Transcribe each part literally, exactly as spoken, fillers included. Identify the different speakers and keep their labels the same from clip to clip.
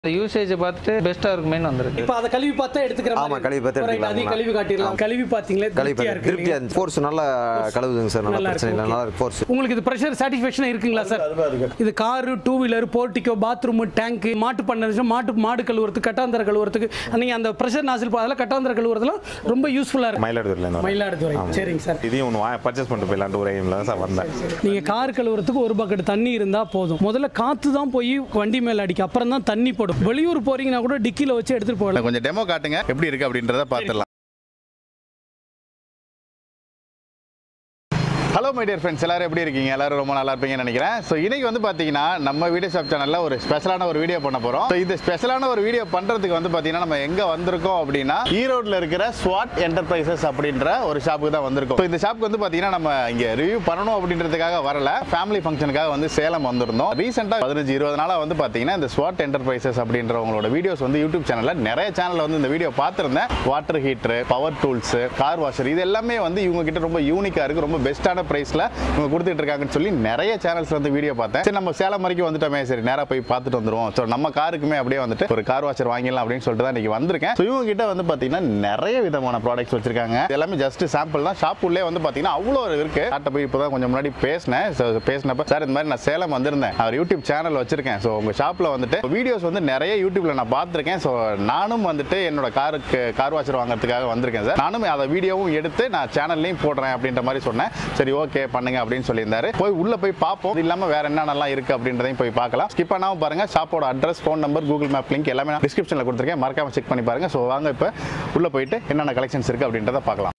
Speaker 1: Usage பார்த்து பெஸ்ட்டாக இருக்குமேனு வந்திருக்கு.
Speaker 2: இப்போ அதை கழுவி பார்த்தா எடுத்துக்கிற மாதிரி.
Speaker 3: ஆமாம், கழுவி பார்த்து எடுத்துக்கலாம்.
Speaker 2: அதே கழுவி காட்டிடலாம். கழுவி பார்த்தீங்களே திருப்தியாக இருக்கு.
Speaker 3: திருப்தியாக ஃபோர்ஸ் நல்லா கழுவுதுங்க சார். நல்லா பிரச்சனை இல்லை, நல்லா ஃபோர்ஸ்.
Speaker 2: உங்களுக்கு இது ப்ரெஷர் சாட்டிஸ்ஃபேக்ஷனாக இருக்குங்களா சார்? இது car, two wheeler, portico, bathroom, tank, மாட்டு பண்ண மாட்டு மாடு கழுவுறதுக்கு, கட்டாந்தர கழுவுறதுக்கு, நீங்கள் அந்த ப்ரெஷர் நாசில் அதெல்லாம் கட்டாந்தர கழுவுறதுலாம் ரொம்ப யூஸ்ஃபுல்லாக இருக்கும்.
Speaker 4: மயிலாடுதுறை
Speaker 2: மயிலாடுதுறை சரிங்க சார்.
Speaker 4: இதையும் ஒன்று பர்ச்சேஸ் பண்ணிட்டு போயிடலான்ட்டு ஒரு எய்மில் சார் வந்தேன்.
Speaker 2: நீங்கள் கார் கழுவுறதுக்கு ஒரு பக்கெட் தண்ணி இருந்தால் போதும். முதல்ல காற்று தான் போய் வண்டி மேலே அடிக்கும், அப்புறம் தான் தண்ணி போடும். வெளியூர் போகிறீங்க கூட டிக்கில வச்சு எடுத்துட்டு போகலாம்.
Speaker 4: கொஞ்சம் டெமோ காட்டுங்க எப்படி இருக்கு அப்படின்றத பார்த்துடலாம். ஹலோ மை டியர் ஃப்ரெண்ட்ஸ், எல்லாரும் எப்படி இருக்கீங்க? எல்லாரும் ரொம்ப நல்லா இருப்பீங்கன்னு நினைக்கிறேன். ஸோ இன்னைக்கு வந்து பார்த்தீங்கன்னா நம்ம வீடியோ ஷாப் சேனலில் ஒரு ஸ்பெஷலான ஒரு வீடியோ பண்ண போகிறோம். ஸோ இந்த ஸ்பெஷலான ஒரு வீடியோ பண்ணுறதுக்கு வந்து பார்த்தீங்கன்னா நம்ம எங்கே வந்திருக்கோம் அப்படின்னா ஈரோட்டில் இருக்கிற ஸ்வாட் என்டர்பிரைசஸ் அப்படின்ற ஒரு ஷாப்புக்கு தான் வந்திருக்கோம். ஸோ இந்த ஷாப்புக்கு வந்து பார்த்தீங்கன்னா நம்ம இங்கே ரிவ்யூ பண்ணணும் அப்படின்றதுக்காக வரல, ஃபேமிலி ஃபங்க்ஷனுக்காக வந்து சேலம் வந்திருந்தோம். ரீசெண்டாக பதினஞ்சு இருபது நாளாக வந்து பார்த்தீங்கன்னா இந்த ஸ்வாட் என்டர்பிரைசஸ் அப்படின்றவங்களோட வீடியோஸ் வந்து யூடியூப் சேனலில் நிறைய சேனலில் வந்து இந்த வீடியோ பார்த்துருந்தேன். Water heater, power tools, car washer, இது எல்லாமே வந்து இவங்க கிட்ட ரொம்ப யூனிக்காக இருக்குது, ரொம்ப பெஸ்ட்டான பிரைஸ்ல இவங்க கொடுத்துட்டு இருக்காங்கன்னு சொல்லி நிறைய சேனல்ஸ்ல வந்து வீடியோ பார்த்தேன். சரி, நம்ம சேலம் வரைக்கும் வந்துட்டோமே, சரி நேரா போய் பார்த்துட்டு வந்துருவோம். ஸோ நம்ம காருக்குமே அப்படியே வந்துட்டு ஒரு கார் வாஷர் வாங்கிடலாம் அப்படின்னு சொல்லிட்டு தான் இன்னைக்கு வந்திருக்கேன். ஸோ இவங்க கிட்ட வந்து பார்த்தீங்கன்னா நிறைய விதமான ப்ராடக்ட்ஸ் வச்சிருக்காங்க. எல்லாமே ஜஸ்ட் சாம்பிள் தான். ஷாப் உள்ளே வந்து பார்த்தீங்கன்னா அவ்வளோ இருக்கு. காட்ட போய் இப்போ தான் கொஞ்சம் முன்னாடி பேசினேன். ஸோ பேசினப்ப சார் இந்த மாதிரி நான் சேலம் வந்திருந்தேன், அவர் யூடியூப் சேனல் வச்சிருக்கேன். ஸோ உங்க ஷாப்ல வந்துட்டு வீடியோஸ் வந்து நிறைய யூடியூப்ல நான் பார்த்துருக்கேன். ஸோ நானும் வந்துட்டு என்னோட காருக்கு கார் வாஷர் வாங்குறதுக்காக வந்திருக்கேன் சார். நானும் அதை வீடியோவும் எடுத்து நான் சேனல்லையும் போடுறேன் அப்படின்ற மாதிரி சொன்னேன். சரி ஓகே பண்ணுங்க அப்படின்னு சொல்லியிருந்தாரு. போய் உள்ள போய் பார்ப்போம், இது இல்லாம வேற என்னென்னலாம் இருக்கு அப்படின்றதையும் போய் பார்க்கலாம். ஸ்கிப் பண்ணாம பாருங்க. ஷாப்போட address, phone number, Google map link எல்லாமே நான் டிஸ்கிரிப்ஷன்ல கொடுத்துருக்கேன், மறக்காம செக் பண்ணி பாருங்க. ஸோ வாங்க இப்போ உள்ள போயிட்டு என்னென்ன கலெக்ஷன்ஸ் இருக்கு அப்படின்றத பார்க்கலாம்.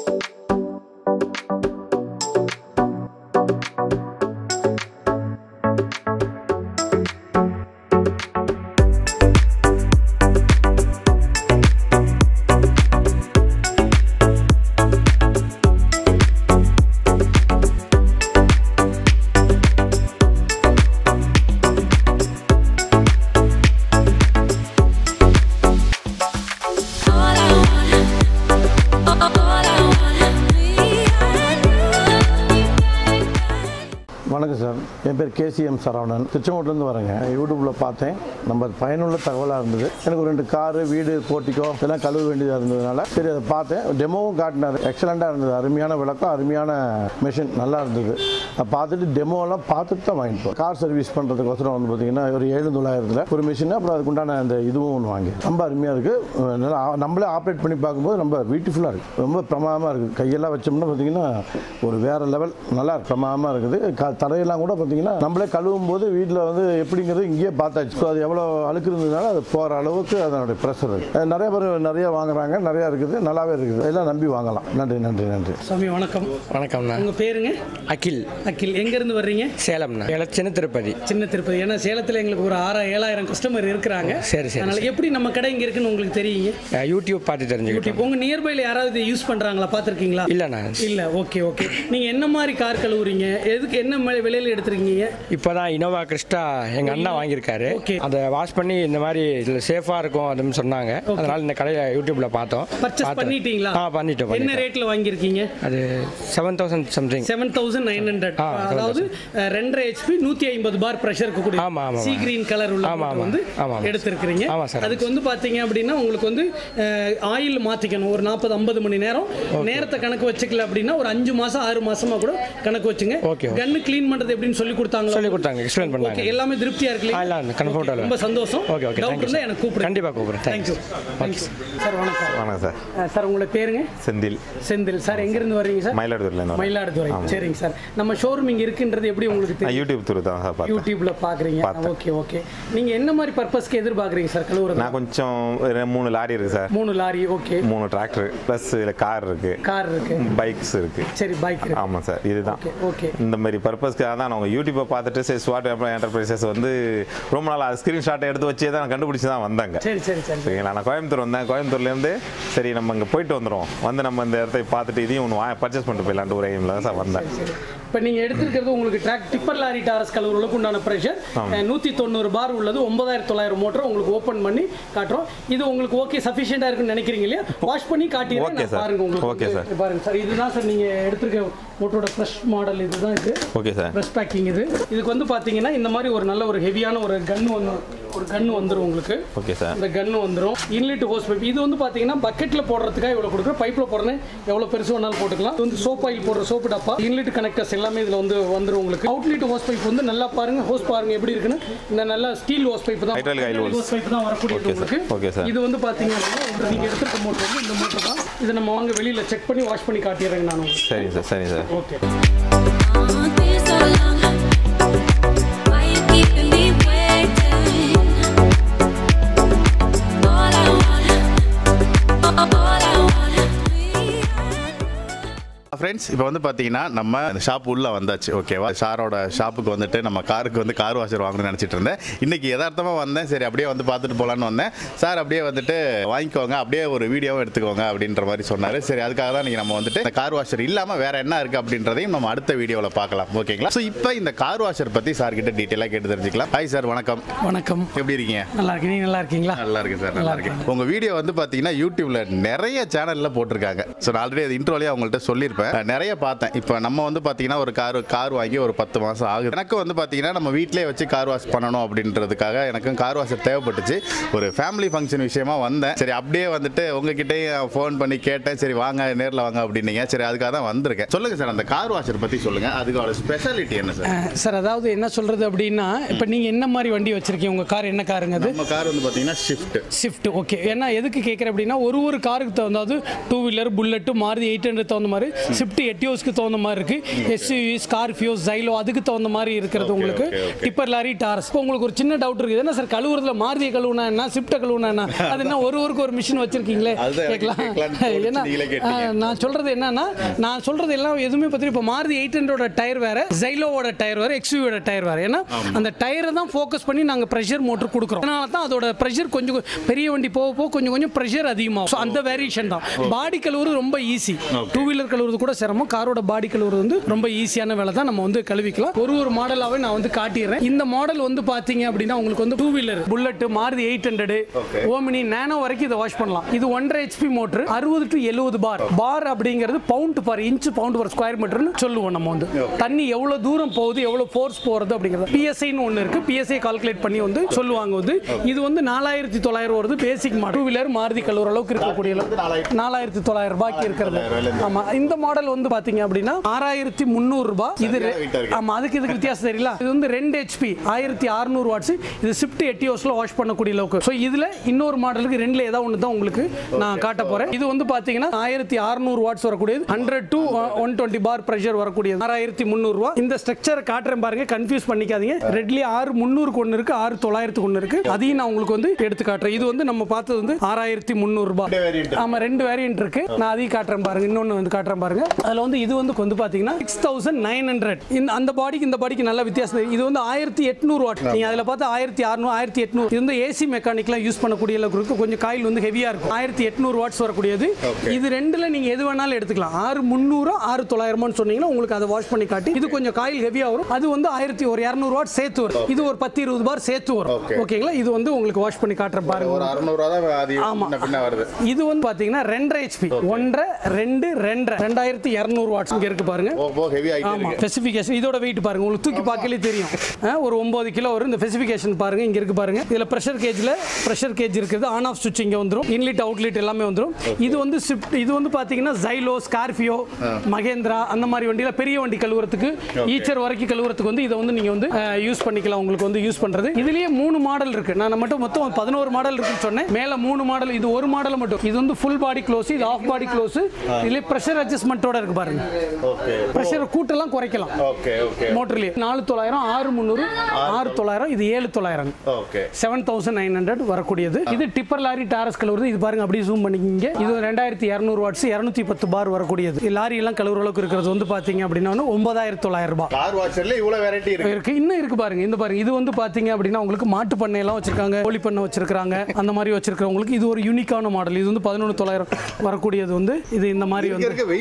Speaker 5: வணக்கம் சார், என் பேர் கேசிஎம் சரவணன், திருச்செங்கோட்டிலேருந்து வரேங்க. யூடியூப்பில் பார்த்தேன், நம்ம பயனுள்ள தகவலாக இருந்தது. எனக்கு ஒரு ரெண்டு காரு, வீடு, போர்ட்டிக்கோ இதெல்லாம் கழுவ வேண்டியதாக இருந்ததுனால சரி அதை பார்த்தேன். டெமோவும் காட்டினார், எக்ஸலண்ட்டாக இருந்தது. அருமையான விளக்கம், அருமையான மெஷின், நல்லா இருந்தது. அதை பார்த்துட்டு டெமோலாம் பார்த்துட்டு தான் வாங்கிப்போம். கார் சர்வீஸ் பண்ணுறதுக்கோசரம் வந்து பார்த்தீங்கன்னா ஒரு ஏழு தொள்ளாயிரத்தில் ஒரு மிஷின், அப்புறம் அதுக்குண்டான அந்த இதுவும் ஒன்று வாங்கி ரொம்ப அருமையாக இருக்குது. நல்லா நம்மளே ஆப்ரேட் பண்ணி பார்க்கும்போது ரொம்ப பியூட்டிஃபுல்லாக இருக்குது, ரொம்ப பிரமாதமாக இருக்குது. கையெல்லாம் வச்சோம்னா பார்த்தீங்கன்னா ஒரு வேறு லெவல், நல்லா பிரமாதமாக இருக்குது. க தரையெல்லாம் கூட பார்த்தீங்கன்னா நம்மளே கழுவும் போது வீட்டில் வந்து எப்படிங்கிறது இங்கேயே பார்த்தாச்சு. ஸோ அது எவ்வளோ அழுக்கு இருந்ததுனால அது போகிற அளவுக்கு அதனுடைய ப்ரெஷர் இருக்குது. நிறைய பேர் நிறைய வாங்குறாங்க, நிறையா இருக்குது, நல்லாவே இருக்குது. எல்லாம் நம்பி வாங்கலாம். நன்றி நன்றி நன்றி.
Speaker 2: சாமி வணக்கம்.
Speaker 6: வணக்கம்ண்ணா.
Speaker 2: உங்கள் பேருங்க?
Speaker 6: அகில்.
Speaker 2: அகில், எங்கேருந்து வர்றீங்க?
Speaker 6: சேலம்ண்ணா. சின்ன திருப்பதி.
Speaker 2: சின்ன திருப்பதி. ஏன்னா சேலத்தில் எங்களுக்கு ஒரு ஆறாயிரம் ஏழாயிரம் கஸ்டமர் இருக்கிறாங்க.
Speaker 6: சரி சரி.
Speaker 2: அதனால் எப்படி நம்ம கடை இங்கே இருக்குன்னு உங்களுக்கு தெரியுங்க?
Speaker 6: யூடியூப் பார்த்து தெரிஞ்சுக்கிட்டோம்.
Speaker 2: உங்கள் நியர்பையில் யாராவது யூஸ் பண்ணுறாங்களா, பார்த்துருக்கீங்களா?
Speaker 6: இல்லைண்ணா. இல்லை.
Speaker 2: Okay okay. நீங்கள் என்ன மாதிரி கார் கழுவுறீங்க, எதுக்கு என்ன விலையில் எடுத்துருக்கீங்க?
Speaker 6: இப்போ தான் இனோவா கிறிஸ்டா எங்கள் அண்ணா வாங்கியிருக்காரு. அதை வாஷ் பண்ணி இந்த மாதிரி இதில் சேஃபாக இருக்கும் அப்படின்னு சொன்னாங்க. அதனால் இந்த கடையை யூடியூப்பில் பார்த்தோம்.
Speaker 2: பர்ச்சேஸ் பண்ணிட்டீங்களா?
Speaker 6: ஆ பண்ணிட்டோம்.
Speaker 2: என்ன ரேட்டில் வாங்கியிருக்கீங்க?
Speaker 6: அது seven thousand something.
Speaker 2: Seven thousand nine hundred. அதாவது ரெண்டரை ஹெச்பி நூற்றி ஐம்பது பார் ப்ரெஷருக்கு கூட.
Speaker 6: ஆமாம் ஆமாம்.
Speaker 2: சி கிரீன் கலர் உள்ள வந்து எடுத்திருக்கிறீங்க.
Speaker 6: ஆமாம் சார்.
Speaker 2: அதுக்கு வந்து பார்த்தீங்க அப்படின்னா உங்களுக்கு வந்து ஆயில் மாற்றிக்கணும். ஒரு நாற்பது ஐம்பது மணி நேரம் நேரத்தை கணக்கு வச்சுக்கல அப்படின்னா ஒரு அஞ்சு மாதம் ஆறு மாசமாக கூட கணக்கு வச்சுங்க. கன்னு க்ளீன் பண்ணுறது எப்படின்னு சொல்லி கொடுத்தாங்க.
Speaker 6: சொல்லி கொடுத்தாங்க, எக்ஸ்பிளைன் பண்ணாங்க.
Speaker 2: எல்லாமே திருப்தியா இருக்கு.
Speaker 6: இல்ல கம்ஃபர்ட்டபிள்.
Speaker 2: ரொம்ப சந்தோஷம்.
Speaker 6: Okay okay.
Speaker 2: டவுட் இருந்தா எனக்கு கூப்பிடுங்க.
Speaker 6: கண்டிப்பா கூப்பிடுறேன்.
Speaker 2: Thank you. Thank you sir. வணக்கம்.
Speaker 4: வணக்கம் சார்.
Speaker 2: சார் உங்க பேருங்க?
Speaker 4: செந்தில்.
Speaker 2: செந்தில் சார், எங்க இருந்து வர்றீங்க சார்?
Speaker 4: மயிலாடுதுறையில இருந்து.
Speaker 2: மயிலாடுதுறை. சரிங்க சார். நம்ம ஷோரூம் இங்க இருக்குன்றது எப்படி உங்களுக்கு தெரியும்?
Speaker 4: யூடியூப் த்ரூ தான் சார் பார்த்தேன்.
Speaker 2: யூடியூப்ல பாக்குறீங்க. Okay okay. நீங்க என்ன மாதிரி பர்பஸ்க்கு எதிர்பார்க்கறீங்க சார் கழுவுறது?
Speaker 4: நான் கொஞ்சம் மூணு லாரி இருக்கு சார்.
Speaker 2: மூணு லாரி. ஓகே.
Speaker 4: மூணு டிராக்டர் பிளஸ் இதுல கார் இருக்கு.
Speaker 2: கார் இருக்கு.
Speaker 4: பைக்ஸ் இருக்கு.
Speaker 2: சரி, பைக் இருக்கு.
Speaker 4: ஆமா சார், இதுதான்.
Speaker 2: ஓகே.
Speaker 4: இந்த மாதிரி பர்பஸ்க்காக தான் நான் உங்க யூடியூப்பை பார்த்துட்டு சரி ஸ்வாட் என்டர்பிரைசஸ் வந்து ரொம்ப நாள் அது ஸ்கிரீன்ஷாட் எடுத்து வச்சு தான் கண்டுபிடிச்சி தான் வந்தாங்க.
Speaker 2: சரி சரி சரி.
Speaker 4: சரிங்களா, நான் கோயம்புத்தூர் வந்தேன். கோயம்புத்தூர்லேருந்து சரி நம்ம இங்கே போயிட்டு வந்துடும், வந்து நம்ம இந்த இடத்தை பார்த்துட்டு இதையும் ஒன்று பர்ச்சேஸ் பண்ணிட்டு போயிடலான்ட்டு ஒரு எய்மில் தான் சார் வந்தேன்.
Speaker 2: இப்போ நீங்கள் எடுத்துருக்கிறது உங்களுக்கு ட்ராக் டிப்பர் லாரி டாரஸ் கழுவுறதுக்கு உண்டான ப்ரெஷர் நூற்றி தொண்ணூறு பார் உள்ளது. ஒன்பதாயிரத்தி தொள்ளாயிரம் மோட்டர் உங்களுக்கு ஓப்பன் பண்ணி காட்டுறோம். இது உங்களுக்கு ஓகே சஃபிஷியண்டாக இருக்குன்னு நினைக்கிறீங்க இல்லையா? வாஷ் பண்ணி காட்டிடுறேன் பாருங்க உங்களுக்கு.
Speaker 4: Okay sir.
Speaker 2: பாருங்க சார், இதுதான் சார் நீங்கள் எடுத்துருக்க மோட்டரோட ஃப்ரெஷ் மாடல் இதுதான் இது.
Speaker 4: Okay sir.
Speaker 2: ஃப்ரெஷ் பேக்கிங் இது. இதுக்கு வந்து பார்த்தீங்கன்னா இந்த மாதிரி ஒரு நல்ல ஒரு ஹெவியான ஒரு கன் வந்து ஒரு கன் வந்துடும் உங்களுக்கு.
Speaker 4: Okay sir.
Speaker 2: இந்த கன்னு வந்துடும். இன்லெட் ஹோஸ் பைப் இது வந்து பார்த்தீங்கன்னா பக்கெட்டில் போடுறதுக்காக இவ்வளோ கொடுக்குறோம். பைப்பில் போடுறேன் எவ்வளோ பெருசு வேணாலும் போட்டுக்கலாம். இது வந்து சோப் ஆயில் போடுற சோப்பு டப்பா. இன்லெட் கனெக்டர்ஸ் எல்லாமே இதில் வந்து வந்துடும் உங்களுக்கு. அவுட்லெட் ஹோஸ் பைப் வந்து நல்லா பாருங்க, ஹோஸ் பாருங்க எப்படி இருக்குன்னு. இந்த நல்ல ஸ்டீல் ஹோஸ் பைப் தான், ஹோஸ் பைப் தான் வரக்கூடியது உங்களுக்கு. இது வந்து பார்த்தீங்கன்னா நீங்கள் எடுத்துருக்க மோட்டர் வந்து இந்த மோட்டர் தான். இதை நம்ம வாங்க வெளியில் செக் பண்ணி வாஷ் பண்ணி காட்டிடுறேங்க நான்.
Speaker 4: சரி சார், சரி சார்.
Speaker 2: ஓகே.
Speaker 4: ஃப்ரெண்ட்ஸ், இப்போ வந்து பார்த்தீங்கன்னா நம்ம ஷாப் உள்ளே வந்தாச்சு. ஓகேவா? சாரோட ஷாப்புக்கு வந்துட்டு நம்ம காருக்கு வந்து கார் வாஷர் வாங்கணும்னு நினச்சிட்டு இருந்தேன். இன்றைக்கி யதார்த்தமாக வந்தேன். சரி அப்படியே வந்து பார்த்துட்டு போகலான்னு வந்தேன். சார் அப்படியே வந்துட்டு வாங்கிக்கோங்க, அப்படியே ஒரு வீடியோவும் எடுத்துக்கோங்க அப்படின்ற மாதிரி சொன்னார். சரி அதுக்காக தான் இன்றைக்கி நம்ம வந்துட்டு இந்த கார் வாஷர் இல்லாமல் வேறு என்ன இருக்குது அப்படின்றதையும் நம்ம அடுத்த வீடியோவில் பார்க்கலாம். ஓகேங்களா? ஸோ இப்போ இந்த கார் வாஷர் பற்றி சார்கிட்ட டீட்டெயிலாக கேட்டு தெரிஞ்சுக்கலாம். ஹாய் சார், வணக்கம்.
Speaker 2: வணக்கம்.
Speaker 4: எப்படி இருக்கீங்க?
Speaker 2: நல்லா இருக்கு. நீங்கள் நல்லா இருக்கீங்களா?
Speaker 4: நல்லா இருக்கு சார், நல்லா இருக்கேன். உங்கள் வீடியோ வந்து பார்த்தீங்கன்னா யூடியூப்ல நிறைய சேனலில் போட்டிருக்காங்க. ஸோ நான் ஆல்ரெடி அது இன்ட்ரோலேயே அவங்கள்ட்ட சொல்லியிருப்பேன். நிறைய பார்த்தேன். இப்போ நம்ம வந்து பார்த்தீங்கன்னா ஒரு கார் கார் வாங்கி ஒரு பத்து மாதம் ஆகுது. எனக்கு வந்து பார்த்தீங்கன்னா நம்ம வீட்டிலே வச்சு கார் வாஷ் பண்ணணும் அப்படின்றதுக்காக எனக்கும் கார் வாஷர் தேவைப்பட்டுச்சு. ஒரு ஃபேமிலி ஃபங்க்ஷன் விஷயமா வந்தேன். சரி அப்படியே வந்துட்டு உங்ககிட்டயும் ஃபோன் பண்ணி கேட்டேன். சரி வாங்க, நேரில் வாங்க அப்படின்னீங்க. சரி அதுக்காக தான் வந்திருக்கேன். சொல்லுங்கள் சார், அந்த கார் வாஷர் பற்றி சொல்லுங்கள். அதுக்கோட ஸ்பெஷாலிட்டி என்ன சார்?
Speaker 2: சார் அதாவது என்ன சொல்கிறது அப்படின்னா, இப்போ நீங்கள் என்ன மாதிரி வண்டி வச்சுருக்கீங்க? உங்கள் கார் என்ன காருங்க? அது
Speaker 4: நம்ம கார் வந்து பார்த்தீங்கன்னா ஷிஃப்ட்.
Speaker 2: ஷிஃப்ட். ஓகே. ஏன்னா எதுக்கு கேட்குறேன் அப்படின்னா, ஒரு ஒரு காருக்கு தகுந்தாது two wheeler, bullet, Maruti eight hundred தகுந்த மாதிரி, ஷிஃப்ட் எட்டியோஸ்க்கு தகுந்த மாதிரி இருக்குது, எஸ்யூவி, ஸ்கார்பியோ, ஜைலோ அதுக்கு தகுந்த மாதிரி இருக்கிறது உங்களுக்கு. Tipper, lorry, Taurus. இப்போ உங்களுக்கு ஒரு சின்ன டவுட் இருக்குது, என்ன சார் கழுவுறதுல மாருதியை கழுவுனா என்ன, ஷிஃப்ட்டை கழுவுனா என்ன? அது என்ன ஒரு ஊருக்கு ஒரு மிஷின் வச்சிருக்கீங்களே கேட்கலாம். ஏன்னா நான் சொல்கிறது என்னன்னா, நான் சொல்கிறது எல்லாம் எதுவுமே பற்றி இப்போ மாருதி எயிட் ஹண்ட்ரடோட டயர் வேறு, ஜைலோவோட டயர் வேறு, எக்ஸ்யூவியோட டயர் வேறு. ஏன்னா அந்த டயரை தான் ஃபோக்கஸ் பண்ணி நாங்கள் ப்ரெஷர் மோட்டர் கொடுக்குறோம். அதனால தான் அதோட ப்ரெஷர் கொஞ்சம் பெரிய வண்டி போக போக கொஞ்சம் கொஞ்சம் ப்ரெஷர் அதிகமாகும். ஸோ அந்த வேரியேஷன் தான். பாடி கழுவுறது ரொம்ப ஈஸி. டூ வீலர் கழுவுறது கூட சிரமம். காரோட பாடி கழுவுறது வந்து ரொம்ப ஈஸியான வேலை தான். நம்ம வந்து கழுவிக்கலாம். ஒரு ஒரு மாடலாகவே நான் வந்து காட்டிடுறேன். இந்த மாடல் வந்து பார்த்தீங்க அப்படின்னா உங்களுக்கு வந்து two wheeler, bullet, Maruti eight hundred, Omni, Nano வரைக்கும் இதை வாஷ் பண்ணலாம். இது ஒன்றரை ஹெச்பி மோட்டர், அறுபது டு எழுபது பார். பார் அப்படிங்கிறது pound per inch, pound per square மீட்டர்னு சொல்லுவோம். நம்ம வந்து தண்ணி எவ்வளவு தூரம் போகுது, எவ்வளவு ஃபோர்ஸ் போறது அப்படிங்கிறது பிஎஸ்ஐன்னு ஒன்று இருக்கு. பிஎஸ்ஐ கால்குலேட் பண்ணி வந்து சொல்லுவாங்க. வந்து இது வந்து நாலாயிரத்தி தொள்ளாயிரம் வருது basic model. Two wheeler Maruti கழுவுற அளவுக்கு இருக்கக்கூடிய நாலாயிரத்தி தொள்ளாயிரம் ரூபாய்க்கு இருக்கிறது. ஆமா, இந்த மாடல் வந்து பாத்தீங்க அப்படின்னா ஆறாயிரத்தி முந்நூறு ரூபாய். இது ஆமா, அதுக்கு இதுக்கு வித்தியாசம் தெரியல. இது வந்து ரெண்டு ஹெச்பி ஆயிரத்தி அறுநூறு வாட்ஸ். இது ஷிஃப்ட் எட்டியோஸ்ல வாஷ் பண்ணக்கூடிய அளவுக்கு. ஸோ இதுல இன்னொரு மாடலுக்கு ரெண்டுல ஏதாவது ஒன்று தான் உங்களுக்கு நான் காட்ட போறேன். இது வந்து பாத்தீங்கன்னா ஆயிரத்தி அறுநூறு வாட்ஸ் வரக்கூடியது, hundred to one twenty bar pressure வரக்கூடியது, ஆறாயிரத்தி முந்நூறு ரூபாய். இந்த ஸ்ட்ரக்சர் காட்டுறேன் பாருங்க, கன்ஃபியூஸ் பண்ணிக்காதீங்க. ரெட்லி ஆறு முந்நூறுக்கு ஒன்று இருக்கு, ஆறு தொள்ளாயிரத்துக்கு ஒன்று இருக்கு. அதையும் நான் உங்களுக்கு வந்து எடுத்து காட்டுறேன். இது வந்து நம்ம பார்த்தது வந்து ஆறாயிரத்தி முந்நூறு ரூபாய். ஆமா, ரெண்டு வேரியன்ட் இருக்கு. நான் அதையும் காட்டுறேன் பாருங்க. இன்னொன்னு வந்து காட்டுறேன் பாருங்க. அதுல வந்து இது வந்து வந்து பாத்தீங்கன்னா சிக்ஸ் தௌசண்ட் நைன் ஹண்ட்ரட். இந்த அந்த பாடிக்கு இந்த பாடிக்கு நல்ல வித்தியாசம். இது வந்து ஆயிரத்தி எட்நூறு வாட். நீங்க அதுல பார்த்தா ஆயிரத்தி அறுநூறு, ஆயிரத்தி எட்நூறு. இது வந்து ஏசி மெக்கானிக்லாம் யூஸ் பண்ணக்கூடிய அளவுக்கு இருக்கு. கொஞ்சம் காயில் வந்து ஹெவியா இருக்கும். ஆயிரத்தி எட்நூறு வாட்ஸ் வரக்கூடியது. இது ரெண்டுல நீங்க எது வேணாலும் எடுத்துக்கலாம். ஆறு முந்நூறு, ஆறு தொள்ளாயிரம்னு சொன்னீங்கன்னா உங்களுக்கு அதை வாஷ் பண்ணி காட்டி. இது கொஞ்சம் காயில் ஹெவியா வரும். அது வந்து ஆயிரத்தி ஒரு இருநூறு வாட் சேர்த்து வரும். இது ஒரு பத்து இருபது பார் சேர்த்து வரும். ஓகேங்களா? இது வந்து உங்களுக்கு வாஷ் பண்ணி காட்டுறேன் பாருங்க. இது வந்து பாத்தீங்கன்னா ரெண்டரை ஹெச்பி, ஒன்றரை ரெண்டு ரெண்டரை ரெண்டாயிரத்தி இருநூறு வாட்ஸ் இங்க இருக்கு பாருங்க. ஆமா, ஸ்பெசிஃபிகேஷன் இதோட வெயிட் பாருங்க, உங்களுக்கு தூக்கி பார்க்கலே தெரியும். ஒரு ஒன்பது கிலோ வரும். இந்த ஸ்பெசிஃபிகேஷன் பாருங்க, இங்க இருக்கு பாருங்க. இதுல பிரஷர் கேஜ்ல பிரஷர் கேஜ் இருக்குது. ஆன் ஆஃப் சுவிட்ச் இங்க வந்துரும். இன்லெட் அவுட்லெட் எல்லாமே வந்துரும். இது வந்து ஷிஃப்ட். இது வந்து பாத்தீங்கன்னா ஜைலோ, ஸ்கார்பியோ, மகேந்திரா அந்த மாதிரி வண்டியில பெரிய வண்டி கழுவுறதுக்கு, ஈச்சர் வரைக்கும் கழுவுறதுக்கு வந்து இதை வந்து நீங்க வந்து யூஸ் பண்ணிக்கலாம். உங்களுக்கு வந்து யூஸ் பண்றது. இதுலயே மூணு மாடல் இருக்கு. நான் மட்டும் மொத்தம் பதினோரு மாடல் இருக்குன்னு சொன்னேன். மேல மூணு மாடல். இது ஒரு மாடல் மட்டும். இது வந்து ஃபுல் பாடி க்ளோஸ், இது ஆஃப் பாடி க்ளோஸ். இதுல பிரஷர் அட்ஜஸ்ட்மென்ட்டோட இருக்கு பாருங்க. பிரஷர் கூட்டலாம் குறைக்கலாம். மோட்டர்லயே நாலு தொள்ளாயிரம், ஆறு முந்நூறு, ஆறு தொள்ளாயிரம், இது ஏழு தொள்ளாயிரம், செவன் தௌசண்ட் நைன் ஹண்ட்ரட் வரக்கூடியது. இது டிப்பர், லாரி, டாரஸ் கழுவுறது. இது பாருங்க, அப்படியே ஜூம் பண்ணிக்கிங்க. இது ரெண்டாயிரத்தி இருநூறு வாட்ஸ், இருநூத்தி பத்து பார் வரக்கூடியது. லாரி எல்லாம் கழுவுற அளவுக்கு இருக்கிறது வந்து பாத்தீங்க அப்படின்னா ஒன்பதாயிரத்தி தொள்ளாயிரம் ரூபாய்.
Speaker 4: கார் வாஷர்ல இவ்வளவு வெரைட்டி
Speaker 2: இருக்கு. இன்னும் இருக்கு பாருங்க. இந்த பாருங்க, இது வந்து பாத்தீங்க அப்படின்னா உங்களுக்கு மாட்டு பண்ணை எல்லாம் வச்சிருக்காங்க, கோழி பண்ணை வச்சிருக்காங்க. அந்த மாதிரி வச்சிருக்கவங்களுக்கு இது ஒரு யூனிக்கான மாடல். இது வந்து பதினொன்று தொள்ளாயிரம் வரக்கூடியது. வந்து இது இந்த மாதிரி வந்து
Speaker 4: வெயிட் அதிகமா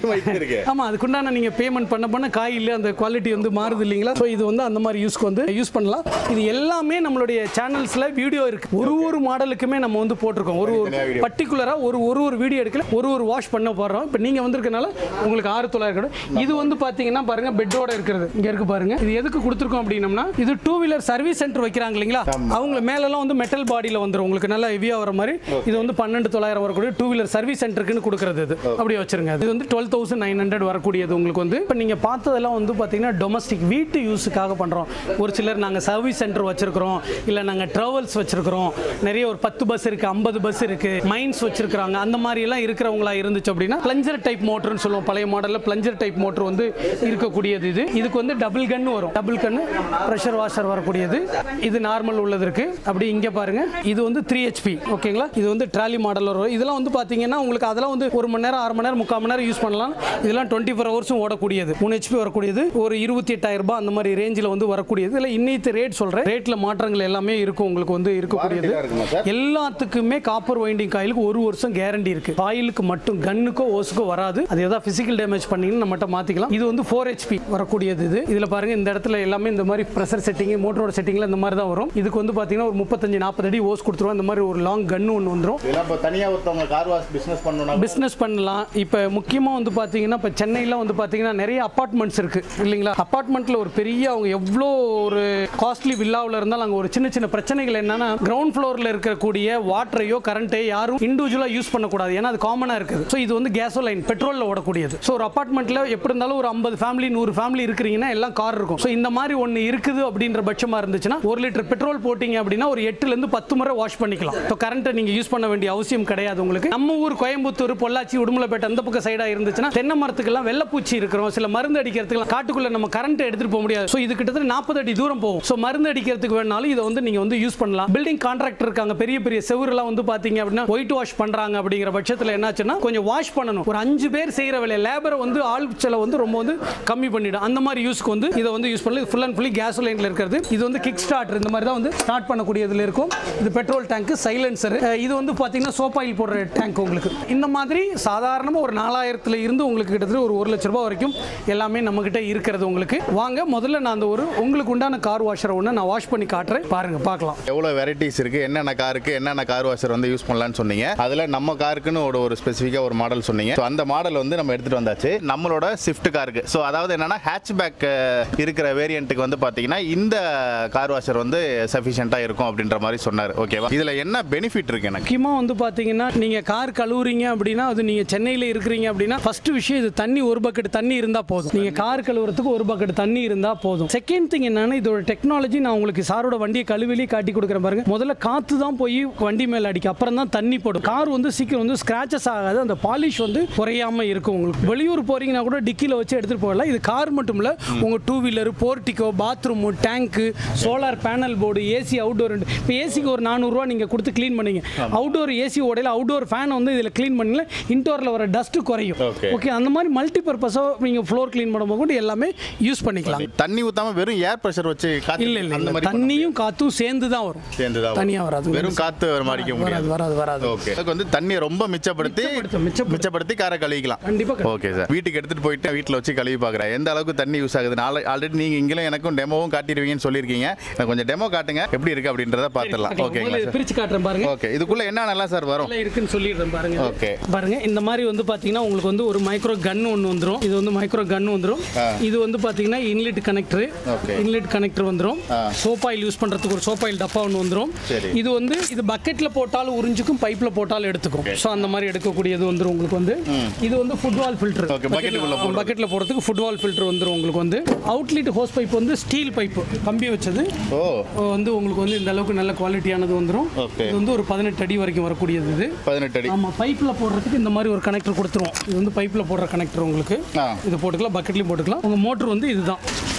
Speaker 4: வைட் இருக்கு.
Speaker 2: ஆமா, அதுக்குண்டான நீங்க பேமெண்ட் பண்ண பண்ண காயில் அந்த குவாலிட்டி வந்து மாறுது இல்லைங்களா? ஸோ இது வந்து அந்த மாதிரி யூஸ்க்கு வந்து யூஸ் பண்ணலாம். இது எல்லாமே நம்மளுடைய சேனல்ஸ்ல வீடியோ இருக்கு. ஒரு ஒரு மாடலுக்குமே நம்ம வந்து போட்டிருக்கோம். ஒரு ஒரு பர்டிகுலரா ஒரு ஒரு ஒரு வீடியோ எடுக்கல, ஒரு ஒரு வாஷ் பண்ண போறோம். இப்போ நீங்க வந்திருக்கனால உங்களுக்கு ஆறு தொள்ளாயிரம். இது வந்து பாத்தீங்கன்னா பாருங்க, பெட்டோட இருக்கிறது இங்க இருக்கு பாருங்க. இது எதுக்கு கொடுத்துருக்கோம் அப்படின்னா, இது டூ வீலர் சர்வீஸ் சென்டர் வைக்கிறாங்க இல்லைங்களா? அவங்க மேலெல்லாம் வந்து மெட்டல் பாடியில் வந்துடும் உங்களுக்கு நல்லா ஹெவியா வர மாதிரி. இது வந்து பன்னெண்டு தொள்ளாயிரம் வரக்கூடிய டூ வீலர் சர்வீஸ் சென்டருக்குன்னு கொடுக்குறது. இது அப்படியே வச்சிருங்க. இது வந்து டுவெல் தௌசண்ட் நைன் ஹண்ட்ரட் வரக்கூடியது உங்களுக்கு வந்து. இப்போ நீங்க பார்த்ததெல்லாம் வந்து பாத்தீங்கன்னா டொமஸ்டிக் வீட்டு யூஸுக்காக பண்றோம். ஒரு சிலர் நாங்கள் சர்வீஸ் சென்டர் வச்சிருக்கிறோம், இல்லை நாங்கள் ட்ராவல்ஸ் வச்சிருக்கிறோம், நிறைய ஒரு பத்து பஸ் இருக்கு, ஐம்பது பஸ் இருக்கு, மைன்ஸ் வச்சிருக்காங்க. அந்த மாதிரி எல்லாம் இருக்கிறவங்களா இருந்துச்சு அப்படின்னா பிளஞ்சர் டைப் மோட்டர்னு சொல்லுவோம். பழைய மாடலில் பிளஞ்சர் டைப் மோட்டர் வந்து இருக்கக்கூடியது. இது இதுக்கு வந்து டபுள் கன் வரும். டபுள் கன் ப்ரெஷர் வாஷர் வரக்கூடியது. இது நார்மல் உள்ளது இருக்கு. அப்படி இங்க பாருங்க, இது வந்து த்ரீ ஹெச்பி ஓகேங்களா? இது வந்து ட்ராலி மாடல் வரும். இதெல்லாம் வந்து பாத்தீங்கன்னா உங்களுக்கு அதெல்லாம் வந்து ஒரு மணி நேரம், அரை மணி நேரம், முக்கால் மணி நேரம் யூஸ் பண்ணலாம். இதெல்லாம் டுவெண்ட்டி ஃபோர் ஹவர்ஸும் ஓடக்கூடியது. மூணு ஹெச்பி வரக்கூடியது. ஒரு இருபத்தி எட்டாயிரம் ரூபாய் அந்த மாதிரி ரேஞ்சில் வந்து வரக்கூடியது. இல்லை இன்னைக்கு ரேட் சொல்றேன், ரேட்ல மாற்றங்கள் எல்லாமே இருக்கும் உங்களுக்கு வந்து இருக்கக்கூடியது. எல்லாத்துக்குமே காப்பர் வைண்டிங் காயிலுக்கு ஒரு வருஷம் கேரண்டி இருக்கு. காயிலுக்கு மட்டும், கன்னுக்கோ ஓஸுக்கோ வராது. அது ஏதாவது பிசிக்கல் டேமேஜ் பண்ணீங்கன்னா நம்மகிட்ட மாத்திக்கலாம். இது வந்து ஃபோர் ஹெச்பி வரக்கூடியது. இது இதுல பாருங்க, இந்த இடத்துல எல்லாமே இந்த மாதிரி ப்ரெஷர் செட்டிங், மோட்டரோட செட்டிங்ல இந்த மாதிரி தான் வரும். இதுக்கு வந்து பாத்தீங்கன்னா ஒரு முப்பத்தஞ்சு நாற்பது அடி ஓஸ் கொடுத்துருவோம். இந்த மாதிரி ஒரு லாங் கன்னு ஒன்று வந்துடும்.
Speaker 4: தனியா ஒருத்தவங்க கார் வாஷ் பிசினஸ் பண்ணணும்,
Speaker 2: பிசினஸ் பண்ணலாம். இப்போ முக்கியமா வந்து பாத்தீங்கன்னா, இப்போ சென்னையில வந்து பாத்தீங்கன்னா நிறைய அபார்ட்மெண்ட்ஸ் இருக்கு இல்லைங்களா? அபார்ட்மெண்ட்ல ஒரு பெரிய அவங்க எவ்வளோ ஒரு காஸ்ட்லி வில்லாவில் இருந்தாலும் அங்கே ஒரு சின்ன சின்ன பிரச்சனைகள் என்னன்னா, கிரவுண்ட் ஃப்ளோரில் இருக்கக்கூடிய வாட்டரையோ கரண்ட்டையோ யாரும் இண்டிவிஜுவலாக யூஸ் பண்ணக்கூடாது. ஏன்னா அது காமனாக இருக்குது. ஸோ இது வந்து கேசோலைன் பெட்ரோலில் ஓடக்கூடியது. ஸோ ஒரு அபார்ட்மெண்ட்டில் எப்படி இருந்தாலும் ஒரு ஐம்பது ஃபேமிலி நூறு ஃபேமிலி இருக்கிறீங்கன்னா எல்லாம் கார் இருக்கும். ஸோ இந்த மாதிரி ஒன்று இருக்குது அப்படின்ற பட்சமாக இருந்துச்சுன்னா, ஒரு லிட்டர் பெட்ரோல் போட்டிங்க அப்படின்னா ஒரு எட்டுலேருந்து பத்து முறை வாஷ் பண்ணிக்கலாம். ஸோ கரண்ட்டை நீங்கள் யூஸ் பண்ண வேண்டிய அவசியம் கிடையாது உங்களுக்கு. நம்ம ஊர் கோயம்புத்தூர், பொள்ளாச்சி, உடுமலைப்பேட்டை அந்த பக்கம் சைடாக இருந்துச்சுன்னா தென்னை மரத்துக்கெல்லாம் வெள்ளப்பூச்சி இருக்கிறோம். சில மருந்து அடிக்கிறதுக்கு காட்டுக்குள்ள நம்ம கரண்ட் எடுத்துட்டு போக முடியாது. ஸோ இது கிட்டத்தட்ட நாற்பது அடி தூரம் போகும். ஸோ மருந்து அடிக்கிறதுக்கு வேணாலும் இதை வந்து நீங்க வந்து யூஸ் பண்ணலாம். பில்டிங் கான்ட்ராக்டர் இருக்காங்க, பெரிய பெரிய செவரெல்லாம் வந்து பாத்தீங்க அப்படின்னா ஒயிட் வாஷ் பண்றாங்க. அப்படிங்கிற பட்சத்தில் என்னாச்சுன்னா கொஞ்சம் வாஷ் பண்ணணும். ஒரு அஞ்சு பேர் செய்யற வேலையை லேபரை வந்து ஆள் செலவு வந்து ரொம்ப வந்து கம்மி பண்ணிடும். அந்த மாதிரி யூஸ்க்கு வந்து இதை வந்து யூஸ் பண்ணலாம். ஃபுல் அண்ட் ஃபுல்லி கேசோலைன்ல இருக்கிறது. இது வந்து கிக் ஸ்டார்டர் இந்த மாதிரி தான் வந்து ஸ்டார்ட் பண்ணக்கூடியதுல இருக்கும். இது பெட்ரோல் டேங்க், சைலன்சர். இது வந்து பாத்தீங்கன்னா சோப் ஆயில் போடுற டேங்க் உங்களுக்கு. இந்த மாதிரி சாதாரணமாக ஒரு நாலாயிரத்துல இருந்து உங்களுக்கு கிட்டத்தட்ட ஒரு ஒரு லட்சம் ரூபாய் வரைக்கும் எல்லாமே நம்ம கிட்ட இருக்கிறது உங்களுக்கு. வாங்க, முதல்ல நான் அந்த ஒரு உங்களுக்கு உண்டான கார் வாஷரை ஒன்று நான் வாஷ் பண்ணி காட்டுறேன். பாருங்க, பார்க்கலாம்
Speaker 4: எவ்வளோ வெரைட்டிஸ் இருக்கு, என்னென்ன காருக்கு என்னென்ன கார் வாஷர் வந்து யூஸ் பண்ணலாம்னு சொன்னீங்க. அதில் நம்ம காருக்குன்னு ஒரு ஒரு ஸ்பெசிஃபிக்காக ஒரு மாடல் சொன்னீங்க. ஸோ அந்த மாடல் வந்து நம்ம எடுத்துகிட்டு வந்தாச்சு நம்மளோட ஸ்விஃப்ட் காருக்கு. ஸோ அதாவது என்னன்னா, ஹேட்ச்பேக் இருக்கிற வேரியண்ட்டுக்கு வந்து பார்த்தீங்கன்னா இந்த கார் வாஷர் வந்து சஃபிஷியண்டாக இருக்கும் அப்படின்ற மாதிரி சொன்னார். ஓகேவா? இதில் என்ன பெனிஃபிட் இருக்கு எனக்கு?
Speaker 2: முக்கியமாக வந்து பார்த்தீங்கன்னா, நீங்கள் கார் கழுவுறீங்க அப்படின்னா, அது நீங்கள் சென்னையில் இருக்கிறீங்க அப்படின்னா ஃபர்ஸ்ட் விஷயம் இது தண்ணி ஒரு பக்கெட் தண்ணி இருந்தால் போதும். நீங்கள் கார் கழுவுறதுக்கு ஒரு பக்கெட் தண்ணி இருந்தால் போதும். செகண்ட் திங் என்னன்னா, இதோட டெக்னாலஜி நான் உங்களுக்கு சாரோட வண்டியை கழுவிலேயே காட்டி கொடுக்குறேன் பாருங்க. முதல்ல காற்று தான் போய் வண்டி மேலே அடிக்க, அப்புறம் தான் தண்ணி போடும். கார் வந்து சீக்கிரம் வந்து ஸ்கிராச்சஸ் ஆகாது, அந்த பாலிஷ் வந்து குறையாம இருக்கும். உங்களுக்கு வெளியூர் போறீங்கன்னா கூட டிக்கியில் வச்சு எடுத்துட்டு போகலாம். இது கார் மட்டும் இல்லை, உங்கள் two wheeler, portico, bathroom, tank, solar panel board, AC, outdoor. இப்போ ஏசிக்கு ஒரு நானூறுரூவா நீங்கள் கொடுத்து க்ளீன் பண்ணீங்க. அவுட்டோர் ஏசி ஓடையில் அவுட்டோர் ஃபேன் வந்து இதில் க்ளீன் பண்ணல, இன்டோரில் வர டஸ்ட் குறையும். ஓகே, அந்த மாதிரி மல்டி பர்பஸாக நீங்கள் ஃப்ளோர் க்ளீன் பண்ணும்போது கூட எல்லாமே யூஸ் பண்ணிக்கலாம்.
Speaker 4: தண்ணி ஊற்றாம வெறும் ஏர் ப்ரெஷர் வச்சு
Speaker 2: இல்லை இல்லை தண்ணியும் காற்றும் சேர்ந்து தான் வரும்.
Speaker 4: சேர்ந்து தான் தனியாக வராது, வெறும் காற்று வர மாதிரி முடியாது.
Speaker 2: வராது வராது
Speaker 4: ஓகே, அதுக்கு வந்து தண்ணி ரொம்ப மிச்சப்படுத்தி மிச்சப்படுத்தி காரை கழுவிக்கலாம்.
Speaker 2: கண்டிப்பாக.
Speaker 4: ஓகே சார், வீட்டுக்கு எடுத்துகிட்டு போயிட்டு வீட்டில் வச்சு கழுவி பார்க்குறேன் எந்த அளவுக்கு தண்ணி யூஸ் ஆகுது. நாளை ஆல்ரெடி நீங்கள் இங்கேயும் எனக்கும் டெமோவும் காட்டிடுவீங்கன்னு சொல்லியிருக்கீங்க. எனக்கு கொஞ்சம் டெமோ காட்டுங்க, எப்படி இருக்குது அப்படின்றத பார்த்துடலாம். ஓகேங்களா சார்?
Speaker 2: பிரித்து காட்டுறேன் பாருங்க.
Speaker 4: ஓகே, இதுக்குள்ளே என்ன நல்லா சார் வரும்
Speaker 2: இருக்குன்னு சொல்லிடுறேன் பாருங்க.
Speaker 4: ஓகே
Speaker 2: பாருங்க, இந்த மாதிரி வந்து பார்த்தீங்கன்னா உங்களுக்கு வந்து ஒரு மைக்ரோ கன் ஒன்று வந்துடும். இது வந்து மைக்ரோ கன் வந்துடும். இது வந்து பார்த்தீங்கன்னா இன்லெட் கனெக்டர். இன்லெட் கனெக்டர் வந்துடும். சோப் ஆயில் யூஸ் பண்ணுறதுக்கு ஒரு சோப் ஆயில் டப்பா ஒன்று வந்துடும். இது வந்து இது பக்கெட்டில் போட்டாலும் உறிஞ்சிக்கும், பைப்பில் போட்டாலும் எடுத்துக்கும். ஸோ அந்த மாதிரி எடுக்கக்கூடியது வந்துடும் உங்களுக்கு வந்து. இது வந்து ஃபுட்பால் ஃபில்டர். பக்கெட்டில் போடுறதுக்கு ஃபுட்பால் ஃபில்டர் வந்துடும் உங்களுக்கு வந்து. அவுட்லெட் ஹோஸ் பைப் வந்து ஸ்டீல் பைப்பு கம்பி வச்சது வந்து உங்களுக்கு வந்து இந்த அளவுக்கு நல்ல குவாலிட்டியானது வந்துடும். இது வந்து ஒரு பதினெட்டு அடி வரைக்கும் வரக்கூடியது. இது பதினெட்டு அடி. ஆமாம், பைப்பில் போடுறதுக்கு இந்த மாதிரி ஒரு கனெக்டர் கொடுத்துருவோம். இது வந்து பைப்பில் போடுற கனெக்டர் உங்களுக்கு. இது போட்டுக்கலாம், பக்கெட்லையும் போட்டுக்கலாம். உங்கள் மோட்டர் வந்து இதுதான்.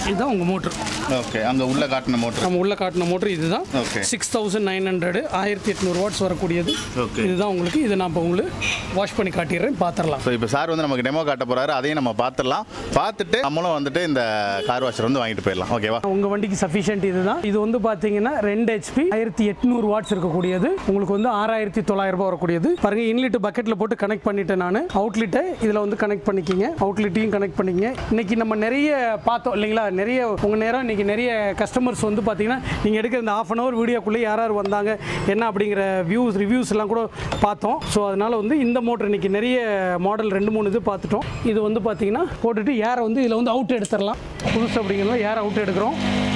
Speaker 2: இதுதான் உங்கள் மோட்ரு.
Speaker 4: ஓகே, அங்கே உள்ள காட்டின மோட்ரு.
Speaker 2: நம்ம உள்ள காட்டின மோட்ரு இதுதான்.
Speaker 4: Okay,
Speaker 2: six thousand nine hundred ஆயிரத்தி எட்நூறு வாட்ஸ் வரக்கூடியது.
Speaker 4: ஓகே,
Speaker 2: இதுதான் உங்களுக்கு. இதை நான் இப்போ உங்களுக்கு வாஷ் பண்ணி காட்டிடுறேன், பார்த்துடலாம்.
Speaker 4: ஸோ இப்போ சார் வந்து நமக்கு டெமோ காட்ட போகிறாரு, அதையும் நம்ம பார்த்துடலாம். பார்த்துட்டு நம்மளும் வந்துட்டு இந்த கார் வாஷர் வந்து வாங்கிட்டு போயிடலாம். ஓகேவா?
Speaker 2: உங்கள் வண்டிக்கு சஃபிஷியன்ட் இதுதான். இது வந்து பார்த்தீங்கன்னா ரெண்டு ஹெச்பி ஆயிரத்தி எட்நூறு வாட்ஸ் இருக்கக்கூடியது. உங்களுக்கு வந்து ஆறாயிரத்தி தொள்ளாயிரம் ரூபாய் வரக்கூடியது. பாருங்க, இன்லெட் பக்கெட்டில் போட்டு கனெக்ட் பண்ணிட்டேன் நான். அவுட்லெட்டை இதில் வந்து கனெக்ட் பண்ணிக்கிங்க, அவுட்லெட்டையும் கனெக்ட் பண்ணிக்கிங்க. இன்னைக்கு நம்ம நிறைய பார்த்தோம் இல்லைங்களா, நிறைய உங்கள் நேரம் இன்னைக்கு நிறைய கஸ்டமர்ஸ் வந்து பார்த்தீங்கன்னா நீங்கள் எடுக்கிற இந்த ஆஃப் அன் ஹவர் வீடியோக்குள்ளே யார் யார் வந்தாங்க என்ன அப்படிங்கிற வியூஸ் ரிவ்யூஸ் எல்லாம் கூட பார்த்தோம். ஸோ அதனால் வந்து இந்த மோட்டர் இன்னைக்கு நிறைய மாடல் ரெண்டு மூணு இது பார்த்துட்டோம். இது வந்து பார்த்தீங்கன்னா போட்டுட்டு ஏரை வந்து இதில் வந்து அவுட் எடுத்துடலாம். புதுசு அப்படிங்கிறத ஏர் அவுட் எடுக்கிறோம்.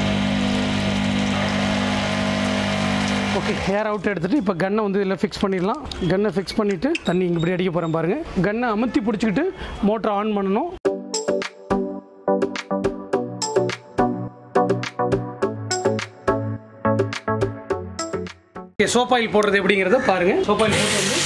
Speaker 2: ஓகே, ஏர் அவுட் எடுத்துகிட்டு இப்போ கன்னை வந்து இதில் ஃபிக்ஸ் பண்ணிடலாம். கன்னை ஃபிக்ஸ் பண்ணிவிட்டு தண்ணி இங்கே இப்படி அடிக்க போகிறேன் பாருங்கள். கன்னை அமுத்தி பிடிச்சிக்கிட்டு மோட்டரை ஆன் பண்ணணும். ஓகே, சோப் ஆயில் போடுறது எப்படிங்கிறத பாருங்கள். சோப் ஆயில் போட்டு வந்து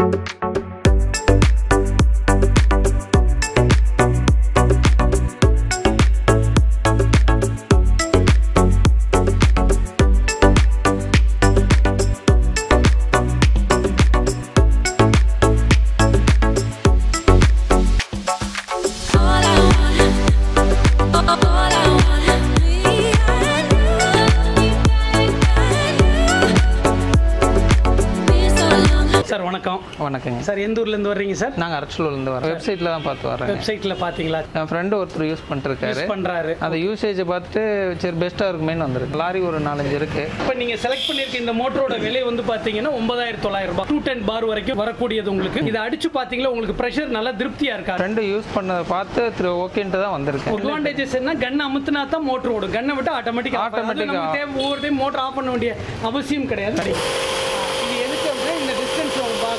Speaker 2: வணக்கம்.
Speaker 1: வணக்கங்க
Speaker 2: சார். எந்த ஊர்லேருந்து வர்றீங்க சார்?
Speaker 1: நாங்கள் அரச்சலூர்லேருந்து வரோம். வெப்சைட்டில் தான் பார்த்து வரோம்.
Speaker 2: வெப்சைட்டில் பார்த்தீங்களா?
Speaker 1: என் ஃப்ரெண்டு ஒருத்தர் யூஸ் பண்ணிருக்காரு
Speaker 2: பண்ணுறாரு.
Speaker 1: அந்த யூசேஜை பார்த்துட்டு சரி பெஸ்ட்டாக இருக்குமேனு வந்துருக்கு. லாரி ஒரு நாலஞ்சு இருக்குது.
Speaker 2: இப்போ நீங்கள் செலக்ட் பண்ணியிருக்க இந்த மோட்டரோட விலை வந்து பார்த்தீங்கன்னா ஒன்பதாயிரத்தி தொள்ளாயிரம் ரூபாய். டூ டென் பார் வரைக்கும் வரக்கூடியது உங்களுக்கு. இதை அடிச்சு பார்த்தீங்கன்னா உங்களுக்கு ப்ரெஷர் நல்லா திருப்தியாக இருக்கா?
Speaker 1: ஃப்ரெண்டு யூஸ் பண்ணதை பார்த்து திரு ஓகேன்ட்டு தான் வந்திருக்கு.
Speaker 2: அட்வான்டேஜஸ் என்ன, கன் அமுத்தினா தான் மோட்டர் ஓடும். கன்னை விட்டு ஆட்டோமேட்டிக் ஆட்டோமேட்டிக்காக தேவை. ஒவ்வொரு டைம் மோட்டர் ஆஃப் பண்ண வேண்டிய அவசியம் கிடையாது. இது எதுக்கு அப்படின்னா இந்த டிஸ்டன்ஸ்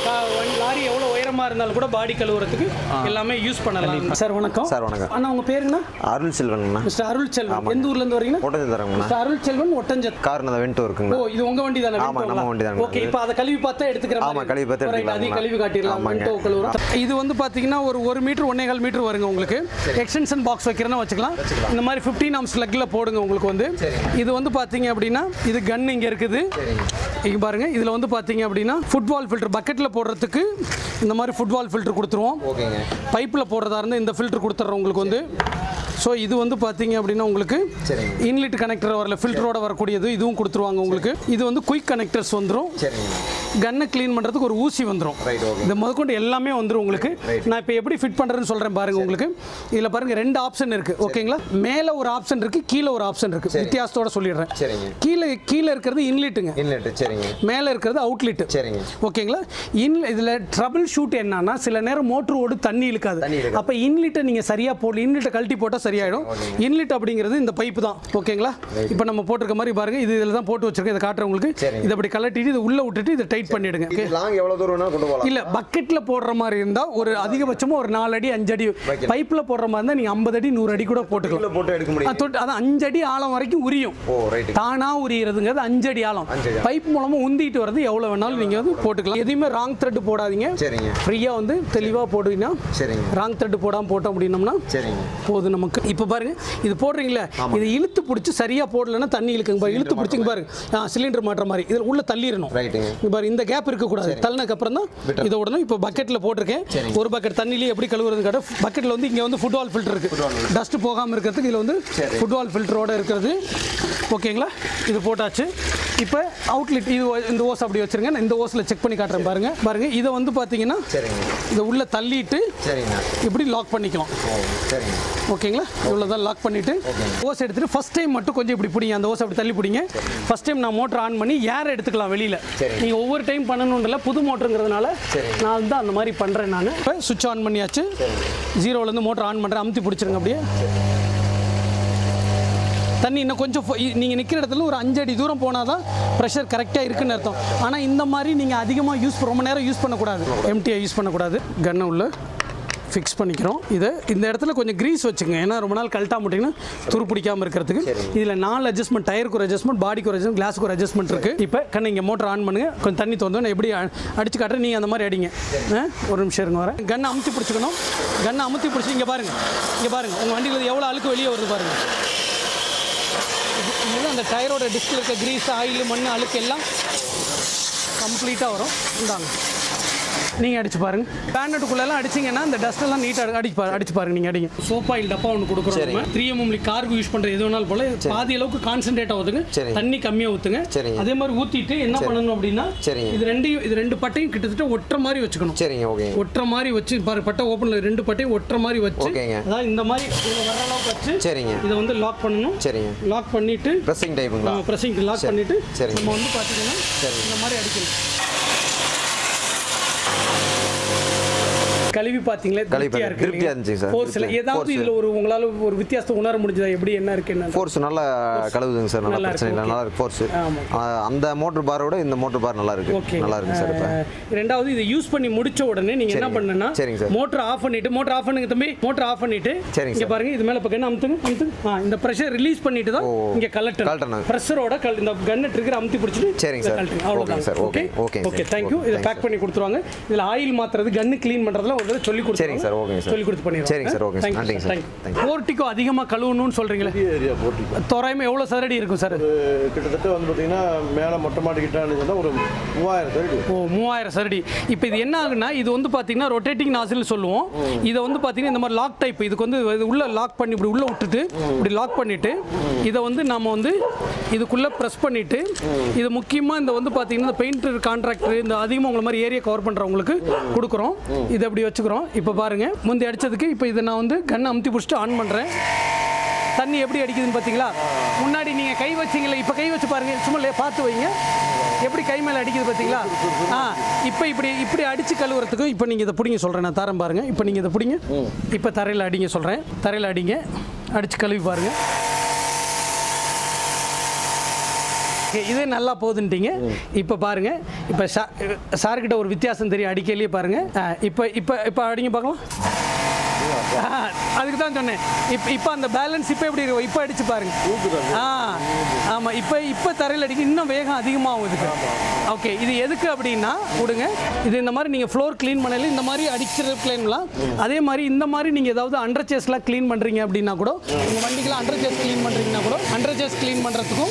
Speaker 2: லாரி எவ்வளோ உயரமாக இருந்தாலும் கூட பாடி கழுவுறதுக்கு எல்லாமே யூஸ் பண்ணலாம். சார் வணக்கம்.
Speaker 3: சார் வணக்கம்.
Speaker 2: அண்ணா உங்கள் பேருங்கண்ணா?
Speaker 3: அருள் செல்வன்ண்ணா.
Speaker 2: மிஸ்டர் அருள் செல்வன். எந்த ஊர்லேருந்து வரீங்கன்னா?
Speaker 3: ஒட்டஞ்சத்திரங்கண்ணா.
Speaker 2: மிஸ்டர் அருள் செல்வன் ஒட்டஞ்சத்.
Speaker 3: கார் அந்த வென்ட் இருக்குங்க.
Speaker 2: ஓ, இது உங்கள் வண்டி தானே?
Speaker 3: ஆமாம், நம்ம வண்டி தானே.
Speaker 2: ஓகே, இப்போ அதை கழுவி பார்த்தா எடுத்துக்கிறேன்.
Speaker 3: ஆமாம், கழுவி பார்த்து எடுத்துக்கலாம்.
Speaker 2: அதே கழுவி காட்டிடலாம். வென்டோ கழுவுறோம். இது வந்து பார்த்தீங்கன்னா ஒரு ஒரு மீட்டர் ஒன்னே கால் மீட்டர் வருங்க உங்களுக்கு. எக்ஸ்டென்ஷன் பாக்ஸ் வைக்கிறேன்னா வச்சுக்கலாம். இந்த மாதிரி ஃபிஃப்டீன் ஆம்ஸ் லெக்கில் போடுங்க உங்களுக்கு வந்து. இது வந்து பார்த்தீங்க அப்படின்னா இது கன் இங்கே இருக்குது. இங்கே பாருங்க, இதில் வந்து பார்த்தீங்க அப்படின்னா ஃபுட்பால் ஃபில்டர் பக்கெட்டில் போடுறதுக்கு இந்த மாதிரி ஃபுட்பால் ஃபில்டர் கொடுத்துருவோம். பைப்பில் போடுறதா இருந்தால் இந்த ஃபில்டர் கொடுத்துட்றோம் உங்களுக்கு வந்து. ஸோ இது வந்து பார்த்தீங்க அப்படின்னா உங்களுக்கு இன்லெட் கனெக்டர் வரல, ஃபில்டரோட வரக்கூடியது இதுவும் கொடுத்துருவாங்க உங்களுக்கு. இது வந்து குயிக் கனெக்டர்ஸ் வந்துடும். கன்னை க்ளீன் பண்ணுறதுக்கு ஒரு ஊசி வந்துடும். இந்த முதற்கொண்டு எல்லாமே வந்துடும் உங்களுக்கு. நான் இப்போ எப்படி ஃபிட் பண்ணுறேன்னு சொல்கிறேன் பாருங்கள் உங்களுக்கு. இதில் பாருங்கள் ரெண்டு ஆப்ஷன் இருக்குது. ஓகேங்களா? மேலே ஒரு ஆப்ஷன் இருக்குது, கீழே ஒரு ஆப்ஷன் இருக்குது. வித்தியாசத்தோட சொல்லிடுறேன். கீழே கீழே இருக்கிறது இன்லெட்டுங்க, மேலே இருக்கிறது அவுட்லெட். ஓகேங்களா? இன் இதில் ட்ரபிள் ஷூட் என்னன்னா சில நேரம் மோட்டர் ஓடு தண்ணி இழுக்காது. அப்போ இன்லெட்டை நீங்கள் சரியாக போடல, இன்லெட்டை கழட்டி போட்டால் சரியாயிடும். இன்லெட் அப்படிங்கிறது இந்த பைப்பு தான். ஓகேங்களா? இப்போ நம்ம போட்டிருக்க மாதிரி பாருங்க, இது இதில் தான் போட்டு வச்சிருக்கேன். இதை காட்டுறேன் உங்களுக்கு. இதை அப்படி கழட்டிட்டு இதை உள்ள விட்டுட்டு இதை டைட் பண்ணிடுங்க. இல்ல பக்கெட்ல போடுற மாதிரி இருந்தா ஒரு அதிகபட்சமா ஒரு நாலு அடி அஞ்சு அடி, பைப்ல போடுற மாதிரி இருந்தா நீங்க ஐம்பது அடி நூறு அடி கூட போட்டுக்கலாம். அது அஞ்சு அடி ஆழம் வரைக்கும் உரியும். தானா உரியறதுங்கிறது அஞ்சு அடி ஆழம். பைப் மூலமா உந்திட்டு வரது எவ்வளவு வேணாலும் நீங்க வந்து போட்டுக்கலாம். எதையுமே ராங் த்ரெட் போடாதீங்க. ஃப்ரீயா வந்து தெளிவா போடுவீங்கன்னா ராங் த்ரெட் போடாம போட்டோம் அப்படின்னம்னா போதும் நமக்கு. இப்போ பாருங்க, இது போடுறீங்களா, இது இழுத்து பிடிச்சி சரியா போடலன்னா தண்ணி இழுக்குங்க பாருங்க. இழுத்து பிடிச்சிங்க பாருங்க, சிலிண்டர் மாட்டுற மாதிரி இதில் உள்ள தள்ளிடணும். பாருங்க, இந்த கேப் இருக்கக்கூடாது. தள்ளினக்கு அப்புறம் தான் இதை விடணும். இப்போ பக்கெட்டில் போட்டிருக்கேன். ஒரு பக்கெட் தண்ணிலேயே எப்படி கழுவுறது கேட்ட பக்கெட்டில் வந்து இங்கே வந்து ஃபுட்பால் ஃபில்டர் இருக்கு. டஸ்ட் போகாமல் இருக்கிறதுக்கு இதில் வந்து ஃபுட்பால் ஃபில்டரோட இருக்கிறது. ஓகேங்களா? இது போட்டாச்சு. இப்போ அவுட்லெட் இது இந்த ஓஸ் அப்படி வச்சிருங்க. இந்த ஓஸில் செக் பண்ணி காட்டுறேன் பாருங்க. பாருங்க, இதை வந்து பார்த்தீங்கன்னா இதை உள்ள தள்ளிட்டு இப்படி லாக் பண்ணிக்கலாம். ஓகேங்களா? இவ்வளோதான் லாக் பண்ணிட்டு ஓஸ் எடுத்துட்டு ஃபர்ஸ்ட் டைம் மட்டும் கொஞ்சம் இப்படி பிடிங்க. அந்த ஓஸ் அப்படி தள்ளி பிடிங்க. ஃபர்ஸ்ட் டைம் நான் மோட்டர் ஆன் பண்ணி ஏர் எடுத்துக்கலாம் வெளியில். நீங்கள் ஒவ்வொரு டைம் பண்ணணுன்றல புது மோட்டருங்கிறதுனால நான் வந்து அந்த மாதிரி பண்ணுறேன். நான் இப்போ சுவிட்ச் ஆன் பண்ணியாச்சு. ஜீரோலேருந்து மோட்டர் ஆன் பண்ணுறேன். அமுத்தி பிடிச்சிருங்க அப்படியே. தண்ணி இன்னும் கொஞ்சம் நீங்கள் நிற்கிற இடத்துல ஒரு அஞ்சு அடி தூரம் போனால் தான் ப்ரெஷர் கரெக்டாக இருக்குன்னு அர்த்தம். ஆனால் இந்த மாதிரி நீங்கள் அதிகமாக யூஸ் ரொம்ப நேரம் யூஸ் பண்ணக்கூடாது. எம்டியாக யூஸ் பண்ணக்கூடாது. கன்னை உள்ள ஃபிக்ஸ் பண்ணிக்கிறோம். இதை இந்த இடத்துல கொஞ்சம் க்ரீஸ் வச்சுங்க. ஏன்னா ரொம்ப நாள் கழட்டா முட்டிங்கன்னா துரு பிடிக்காமல் இருக்கிறதுக்கு. இதில் நாலு அட்ஜஸ்ட்மெண்ட், டயருக்கு ஒரு அட்ஜஸ்ட்மெண்ட், பாடிக்கு ஒரு அட்ஜஸ்ட்மெண்ட், கிளாஸுக்கு ஒரு அட்ஜஸ்ட்மெண்ட் இருக்குது. இப்போ கண்ணு இங்கே மோட்டர் ஆன் பண்ணுங்கள். கொஞ்சம் தண்ணி தோணும். நான் எப்படி அடிச்சு காட்டுறேன், நீங்கள் அந்த மாதிரி அடிங்க. ஒரு நிமிஷம் இருங்க, வரேன். கன்னை அமுத்தி பிடிச்சிக்கணும். கன்னை அமுத்தி பிடிச்சி இங்கே பாருங்கள், இங்கே பாருங்கள் உங்கள் வண்டியில் எவ்வளோ அழுக்கு வெளியே வருது பாருங்கள். பண்ணும்போது அந்த டயரோட டிஸ்கில் இருக்க கிரீஸ் ஆயில் மண் அழுக்கு எல்லாம் கம்ப்ளீட்டாக வரும். இந்தாங்க நீங்கள் அடிச்சு பாருங்க. பேனட்டுக்குள்ளெல்லாம் அடிச்சிங்கன்னா அந்த டஸ்ட் எல்லாம் நீட்டாக அடிச்சு பாரு அடிச்சு பாருங்க. நீங்கள் அடிங்க. சோப் ஆயில் டப்பா ஒன்று கொடுக்குறோம். த்ரீ எம்எம் காருக்கு யூஸ் பண்ணுற எது வேணாலும் போல பாதி அளவுக்கு கான்சென்ட்ரேட்டாக ஊற்றுங்க. தண்ணி கம்மியாக ஊற்றுங்க. அதே மாதிரி ஊற்றிட்டு என்ன பண்ணணும் அப்படின்னா இது ரெண்டையும் இது ரெண்டு பட்டையும் கிட்டத்தட்ட ஒட்டுற மாதிரி வச்சுக்கணும். சரிங்க ஓகே. ஒட்டுற மாதிரி வச்சு பாரு பட்டை ஓப்பனில் ரெண்டு பட்டையும் ஒட்டுற மாதிரி வச்சு அதாவது இந்த மாதிரி வர அளவுக்கு வச்சு சரிங்க இதை வந்து லாக் பண்ணணும். சரிங்க லாக் பண்ணிட்டு ப்ரெஸ்ஸிங் டைப்புங்களா ப்ரெஸ்ஸிங் லாக் பண்ணிட்டு நம்ம வந்து பார்த்தீங்கன்னா இந்த மாதிரி அடிக்கணும். கழுவி பாத்தீங்களா திருப்தியா இருக்கு. திருப்தியா இருந்துச்சு சார். ஃபோர்ஸ்ல ஏதாவது இதுல ஒரு உங்களால ஒரு வித்தியாசத்தை உணர முடிஞ்சதா? எப்படி என்ன இருக்கு என்ன? ஃபோர்ஸ் நல்லா கழுவுதுங்க சார். நல்லா பிரச்சனை இல்ல. நல்லா இருக்கு ஃபோர்ஸ். அந்த மோட்டார் பாரோட இந்த மோட்டார் பார் நல்லா இருக்கு. நல்லா இருக்கு சார். இப்ப ரெண்டாவது இத யூஸ் பண்ணி முடிச்ச உடனே நீங்க என்ன பண்ணனும்னா மோட்டார் ஆஃப் பண்ணிட்டு மோட்டார் ஆஃப் பண்ணுங்க தம்பி. மோட்டார் ஆஃப் பண்ணிட்டு இங்க பாருங்க இது மேல பக்கம் அமுத்துங்க அமுத்துங்க. இந்த பிரஷர் ரிலீஸ் பண்ணிட்டு தான் இங்க கலட்டணும். பிரஷரோட இந்த கன் ட்ரிகர் அமுத்தி பிடிச்சிட்டு சரிங்க சார். அவ்வளவுதான் sir. Okay okay okay thank you. இத பேக் பண்ணி கொடுத்துருவாங்க. இதுல ஆயில் மாத்துறது கன் க்ளீன் பண்றதுல ஒரு சொல்லி கொடுத்து சரிங்க சார். Okay sir. சொல்லி கொடுத்து பண்ணிடுறோம். சரிங்க சார். ஓகே நன்றிங்க சார். போர்ட்டிகோ அதிகமா கழுவணும்னு சொல்றீங்களே. ஏரியா போர்ட்டிகோ தோராயமா எவ்வளவு சதுரடி இருக்கும் சார்?
Speaker 5: கிட்டத்தட்ட வந்து பாத்தீங்கன்னா மேல மொட்டை மாடி கிட்டான்னு சொன்னா ஒரு மூவாயிரம் சதுரடி.
Speaker 2: ஓ மூவாயிரம் சதுரடி. இப்போ இது என்ன ஆகுனா இது வந்து பாத்தீங்கன்னா ரொட்டேட்டிங் நாசில் சொல்லுவோம். இதை வந்து பாத்தீங்கன்னா இந்த மாதிரி லாக் டைப் இதுக்கு வந்து உள்ள லாக் பண்ணி இப்படி உள்ள விட்டுட்டு இப்படி லாக் பண்ணிட்டு இதை வந்து நாம வந்து இதுக்குள்ள பிரஸ் பண்ணிட்டு இது முக்கியமா இந்த வந்து பாத்தீங்கன்னா இந்த பெயிண்டர் கான்ட்ராக்டர் இந்த அதிகமாக உங்களை மாதிரி ஏரியா கவர் பண்றவங்களுக்கு கொடுக்குறோம். இதை அப்படி வச்சுக்கிறோம். இப்போ பாருங்க முந்தி அடிச்சதுக்கு இப்போ இதை நான் வந்து கண்ணை அமுத்தி பிடிச்சிட்டு ஆன் பண்ணுறேன். தண்ணி எப்படி அடிக்குதுன்னு பார்த்தீங்களா? முன்னாடி நீங்கள் கை வச்சிங்களே இப்போ கை வச்சு பாருங்க. சும்மா பார்த்து வைங்க எப்படி கை மேலே அடிக்குது பார்த்தீங்களா? ஆ இப்போ இப்படி இப்படி அடித்து கழுவுறதுக்கும் இப்போ நீங்கள் இதை பிடிங்க சொல்கிறேன். நான் தரேன் பாருங்க. இப்போ நீங்கள் இதை பிடிங்க. இப்போ தரையில் அடிங்க சொல்கிறேன். தரையில் அடிங்க அடித்து கழுவி பாருங்க. இது நல்லா போகுதுன்ட்டீங்க. இப்போ பாருங்க இப்போ சார்கிட்ட ஒரு வித்தியாசம் தெரியும் அடிக்கலையே பாருங்க. இப்போ இப்போ இப்போ அடிங்க பார்க்கலாம். அதுக்கு தான் சொன்னேன். இப்போ இப்போ அந்த பேலன்ஸ் இப்போ எப்படி இருக்கும்? இப்போ அடிச்சு பாருங்க. ஆ ஆமாம். இப்போ இப்போ தரையில் அடிக்க இன்னும் வேகம் அதிகமாகும் இதுக்கு. ஓகே இது எதுக்கு அப்படின்னா விடுங்க. இது இந்த மாதிரி நீங்கள் ஃப்ளோர் க்ளீன் பண்ணல இந்த மாதிரி அடிக்கிற க்ளீன்லாம் அதே மாதிரி இந்த மாதிரி நீங்கள் ஏதாவது அண்டர் சேஸ்லாம் க்ளீன் பண்ணுறீங்க அப்படின்னா கூட உங்கள் வண்டிக்கெலாம் அண்டர் சேஸ் க்ளீன் பண்ணுறீங்கன்னா கூட அண்டர் சேஸ் க்ளீன் பண்ணுறதுக்கும்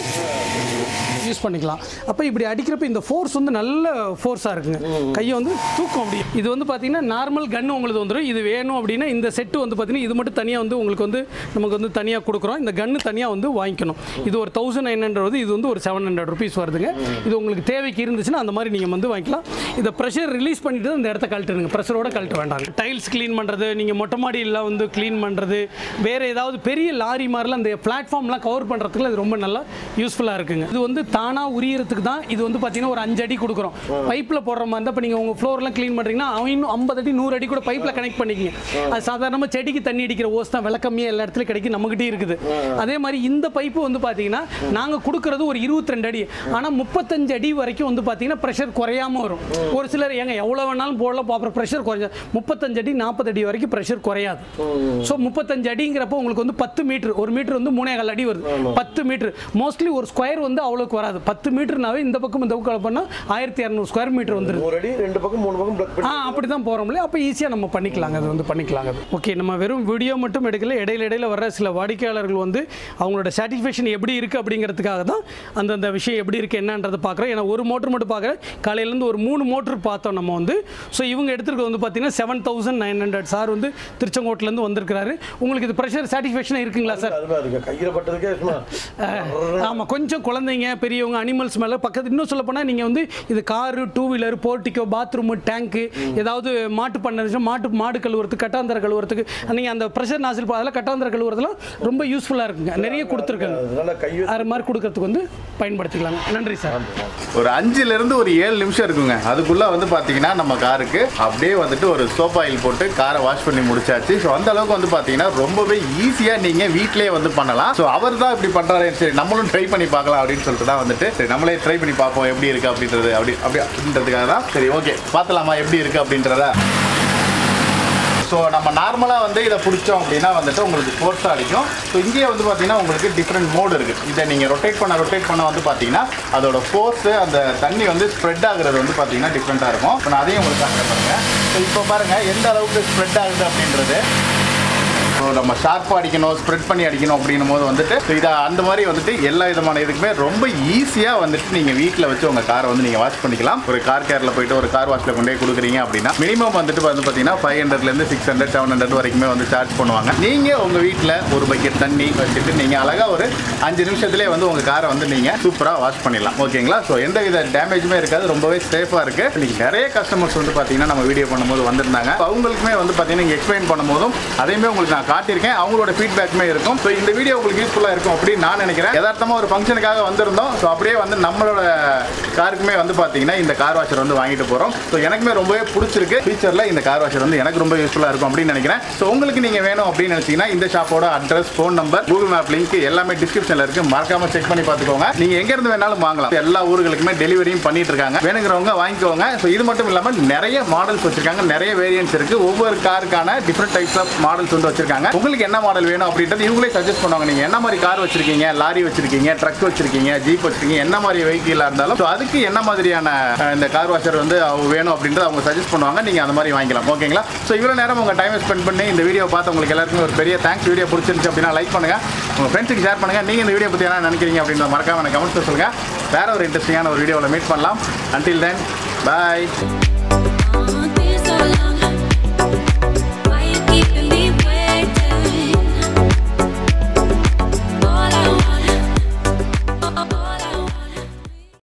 Speaker 2: யூஸ் பண்ணிக்கலாம். அப்போ இப்படி அடிக்கிறப்ப இந்த ஃபோர்ஸ் வந்து நல்ல ஃபோர்ஸாக இருக்குங்க. கையை வந்து தூக்கும் அப்படி. இது வந்து பார்த்தீங்கன்னா நார்மல் கன்று உங்களுக்கு வந்துடும். இது வேணும் அப்படின்னா இந்த செட்டு வந்து பார்த்தீங்கன்னா இது மட்டும் தனியாக வந்து உங்களுக்கு வந்து நமக்கு வந்து தனியாக கொடுக்குறோம். இந்த கன்று தனியாக வந்து வாங்கிக்கணும். இது ஒரு தௌசண்ட் நைன் ஹண்ட்ரட் வருது. இது வந்து ஒரு செவன் ஹண்ட்ரட் ருபீஸ் வருதுங்க. இது உங்களுக்கு தேவைக்கு இருந்துச்சுன்னா அந்த மாதிரி நீங்கள் வந்து வாங்கிக்கலாம். இதை ப்ரெஷர் ரிலீஸ் பண்ணிட்டு இந்த இடத்த கழட்டுங்க. ப்ரெஷரோட கழட்ட வேண்டாங்க. டைல்ஸ் க்ளீன் பண்ணுறது நீங்கள் மொட்டை மாடியில் வந்து க்ளீன் பண்ணுறது வேறு ஏதாவது பெரிய லாரி மாதிரிலாம் அந்த பிளாட்ஃபார்ம்லாம் கவர் பண்ணுறதுக்குள்ள இது ரொம்ப நல்லா யூஸ்ஃபுல்லாக இருக்குங்க. இது வந்து தானாக உரியறதுக்கு தான் இது வந்து பார்த்தீங்கன்னா ஒரு அஞ்சு அடி கொடுக்குறோம். பைப்பில் போடுற மாதிரி இருந்தால் இப்போ நீங்கள் உங்கள் ஃப்ளோர்லாம் க்ளீன் பண்ணுறீங்கன்னா அவன் இன்னும் ஐம்பது அடி நூறு அடி கூட பைப்பில் கனெக்ட் பண்ணிக்கிங்க. அது சாதாரணமாக செடிக்கு தண்ணி அடிக்கிற ஓஸ் தான் விலை கம்மியாக எல்லா இடத்துலையும் கிடைக்கும். நம்மகிட்டே இருக்குது. அதே மாதிரி இந்த பைப்பு வந்து பார்த்தீங்கன்னா நாங்கள் கொடுக்குறது ஒரு இருபத்தி ரெண்டு அடி. ஆனால் முப்பத்தஞ்சு அடி வரைக்கும் வந்து பார்த்தீங்கன்னா ப்ரெஷர் குறையாமல் வரும். ஒரு சிலர் எங்க எவ்வளோ வேணாலும் போடலாம் பார்ப்போம் ப்ரெஷர் குறைஞ்ச முப்பத்தஞ்சு அடி நாற்பது அடி வரைக்கும் ப்ரெஷர் குறையாது. ஸோ முப்பத்தஞ்சு அடிங்கிறப்போ உங்களுக்கு வந்து பத்து மீட்டர் ஒரு மீட்டர் வந்து மூணே கால் அடி வருது. பத்து மீட்டர் மோஸ்ட்லி ஒரு ஸ்கொயர் வந்து அவ்வளோக்கு வராது. பத்து மீட்டர்னாவே இந்த பக்கம் இந்த பக்கம் பண்ணால் ஆயிரத்தி இரநூறு ஸ்கொயர் மீட்டர் வந்துடும்.
Speaker 5: ரெண்டு பக்கம் மூணு பக்கம்
Speaker 2: ஆ அப்படி தான் போகிறோம்ல. அப்போ ஈஸியாக நம்ம பண்ணிக்கலாங்க. அது வந்து பண்ணிக்கலாங்க. ஓகே நம்ம வெறும் வீடியோ மட்டும் எடுக்கல. இடையில இடையில வர சில வாடிக்கையாளர்கள் வந்து அவங்களோட சாட்டிஸ்ஃபேக்ஷன் எப்படி இருக்குது அப்படிங்கிறதுக்காக தான் அந்தந்த விஷயம் எப்படி இருக்குது என்னன்றதை பார்க்குறோம். ஏன்னா ஒரு மோட்டர் மட்டும் பார்க்குறேன். காலையிலேருந்து ஒரு மூணு மோட்டர் பார்த்தோம் நம்ம வந்து. ஸோ இவங்க எடுத்துருக்கிறது வந்து பார்த்தீங்கன்னா seven thousand nine hundred sir வந்து திருச்செங்கோட்டிலேருந்து வந்திருக்கிறாரு. உங்களுக்கு இது ப்ரெஷர் சாட்டிஸ்ஃபேக்ஷன் இருக்குங்களா சார்?
Speaker 5: கையில் பட்டதுக்கே
Speaker 2: ஆமாம் கொஞ்சம் குழந்தைங்க பெரியவங்க அனிமல்ஸ் மேலே பக்கத்து இன்னும் சொல்ல போனால் நீங்கள் வந்து இது car two wheeler portico bathroom tank ஏதாவது மாட்டு பண்ண மாட்டு மாடு கழுவுறதுக்கு கட்டாந்தர கழுவுறதுக்கு நீங்கள் அந்த ப்ரெஷர் நாசில் அதெல்லாம் கட்டாந்தர கழுவுறதுலாம் ரொம்ப யூஸ்ஃபுல்லாக இருக்குங்க. நிறைய கொடுத்துருக்காங்க. அது மாதிரி கொடுக்கறதுக்கு வந்து பயன்படுத்திக்கலாங்க. நன்றி சார்.
Speaker 4: ஒரு அஞ்சுலேருந்து ஒரு ஏழு நிமிஷம் இருக்குங்க. அதுக்குள்ளே வந்து பார்த்தீங்கன்னா நம்ம காருக்கு அப்படியே வந்துட்டு ஒரு சோப் ஆயில் போட்டு காரை வாஷ் பண்ணி முடிச்சாச்சு. ஸோ அந்த அளவுக்கு வந்து பார்த்தீங்கன்னா ரொம்பவே ஈஸியாக நீங்கள் வீட்டிலே வந்து பண்ணலாம். ஸோ அவர் தான் இப்படி பண்ணுறாரு சரி நம்மளும் ட்ரை பண்ணி பார்க்கலாம் அப்படின்னு சொல்லிட்டு தான் வந்துட்டு சரி நம்மளே ட்ரை பண்ணி பார்ப்போம் எப்படி இருக்குது அப்படின்றது அப்படி அப்படி அப்படின்றதுக்காக தான் சரி ஓகே பார்த்துலாமா எப்படி இருக்குது அப்படின்றத. ஸோ நம்ம நார்மலாக வந்து இதை பிடிச்சோம் அப்படின்னா வந்துட்டு உங்களுக்கு ஃபோர்ஸாக அடிக்கும். ஸோ இங்கேயே வந்து பார்த்தீங்கன்னா உங்களுக்கு டிஃப்ரெண்ட் மோடு இருக்குது. இதை நீங்கள் ரொட்டேட் பண்ண ரொட்டேட் பண்ண வந்து பார்த்தீங்கன்னா அதோட ஃபோர்ஸு அந்த தண்ணி வந்து ஸ்ப்ரெட் ஆகுறது வந்து பார்த்தீங்கன்னா டிஃப்ரெண்ட்டாக இருக்கும். இப்போ நான் அதையும் உங்களுக்கு காட்டுறேன் பாருங்கள். ஸோ இப்போ பாருங்கள் எந்த அளவுக்கு ஸ்ப்ரெட் ஆகுது அப்படின்றது. ஸோ நம்ம ஷார்ப்பாக அடிக்கணும், ஸ்ப்ரெட் பண்ணி அடிக்கணும் அப்படின்னும் போது வந்துட்டு இதை அந்த மாதிரி வந்துட்டு எல்லா விதமான இதுக்குமே ரொம்ப ஈஸியாக வந்துட்டு நீங்கள் வீட்டில் வச்சு உங்கள் காரை வந்து நீங்கள் வாஷ் பண்ணிக்கலாம். ஒரு கார் கேரில் போயிட்டு ஒரு கார் வாஷில் கொண்டே கொடுக்குறீங்க அப்படின்னா மினிமம் வந்துட்டு வந்து பார்த்தீங்கன்னா ஃபைவ் ஹண்ட்ரட்லேருந்து சிக்ஸ் ஹண்ட்ரட் செவன் ஹண்ட்ரட் வரைக்குமே வந்து சார்ஜ் பண்ணுவாங்க. நீங்கள் உங்கள் வீட்டில் ஒரு பக்கெட் தண்ணி வச்சுட்டு நீங்கள் அழகாக ஒரு அஞ்சு நிமிஷத்துலேயே வந்து உங்கள் காரை வந்து நீங்கள் சூப்பராக வாஷ் பண்ணிடலாம். ஓகேங்களா? ஸோ எந்த வித டேமேஜுமே இருக்காது, ரொம்பவே சேஃபாக இருக்குது. இன்னைக்கு நிறைய கஸ்டமர்ஸ் வந்து பார்த்தீங்கன்னா நம்ம வீடியோ பண்ணும்போது வந்திருந்தாங்க. அவங்களுக்குமே வந்து பார்த்தீங்கன்னா நீங்கள் எக்ஸ்பிளைன் பண்ணும்போதும் அதையுமே உங்களுக்கு நான் காட்டியிருக்கேன். அவங்களோட ஃபீட்பேக்குமே இருக்கும். ஸோ இந்த வீடியோ உங்களுக்கு யூஸ்ஃபுல்லாக இருக்கும் அப்படின்னு நான் நினைக்கிறேன். யதார்த்தமாக ஒரு ஃபங்க்ஷனுக்காக வந்திருந்தோம். ஸோ அப்படியே வந்து நம்மளோட காருக்குமே வந்து பார்த்தீங்கன்னா இந்த கார் வாஷர் வந்து வாங்கிட்டு போகிறோம். ஸோ எனக்குமே ரொம்பவே பிடிச்சிருக்கு. ஃபியூச்சரில் இந்த கார் வாஷர் வந்து எனக்கு ரொம்ப யூஸ்ஃபுல்லாக இருக்கும் அப்படின்னு நினைக்கிறேன். ஸோ உங்களுக்கு நீங்கள் வேணும் அப்படின்னு நினச்சிங்கன்னா இந்த ஷாப்போட address, phone number, Google map link எல்லாமே டிஸ்கிரிப்ஷனில் இருக்குது. மறக்காம செக் பண்ணி பார்த்துக்கோங்க. நீங்கள் எங்கேருந்து வேணாலும் வாங்கலாம். எல்லா ஊர்களுக்குமே டெலிவரியும் பண்ணிட்டு இருக்காங்க. வேணுங்கிறவங்க வாங்கிக்கோங்க. ஸோ இது மட்டும் இல்லாமல் நிறைய மாடல்ஸ் வச்சிருக்காங்க, நிறைய வேரியன்ட்ஸ் இருக்குது. ஒவ்வொரு காருக்கான டிஃப்ரெண்ட் டைப்ஸ் ஆஃப் மாடல்ஸ் வந்து வச்சிருக்காங்க. உங்களுக்கு என்ன மாடல் வேணும் அப்படின்றது இவங்களே சஜஸ்ட் பண்ணுவாங்க. நீங்கள் என்ன மாதிரி கார் வச்சிருக்கீங்க, லாரி வச்சிருக்கீங்க, ட்ரக் வச்சிருக்கீங்க, ஜீப் வச்சிருக்கீங்க, என்ன மாதிரி வெஹிக்கிளாக இருந்தாலும் ஸோ அதுக்கு என்ன மாதிரியான இந்த கார் வாஷர் வந்து வேணும் அப்படின்றது அவங்க சஜஸ்ட் பண்ணுவாங்க. நீங்கள் அந்த மாதிரி வாங்கிக்கலாம். ஓகேங்களா? ஸோ இவ்வளோ நேரம் உங்கள் டைம் ஸ்பெண்ட் பண்ணி இந்த வீடியோ பார்த்து உங்களுக்கு எல்லாருக்குமே ஒரு பெரிய தேங்க்ஸ். வீடியோ பிடிச்சிருந்துச்சு அப்படின்னா லைக் பண்ணுங்கள், உங்கள் ஃப்ரெண்ட்ஸுக்கு ஷேர் பண்ணுங்கள். நீங்கள் இந்த வீடியோ பற்றி என்ன நினைக்கிறீங்க அப்படின்னு மறக்காம எனக்கு கமெண்ட்ஸ் சொல்லுங்கள். வேற ஒரு இன்ட்ரெஸ்டிங்கான ஒரு வீடியோவில் மீட் பண்ணலாம். Until then, bye.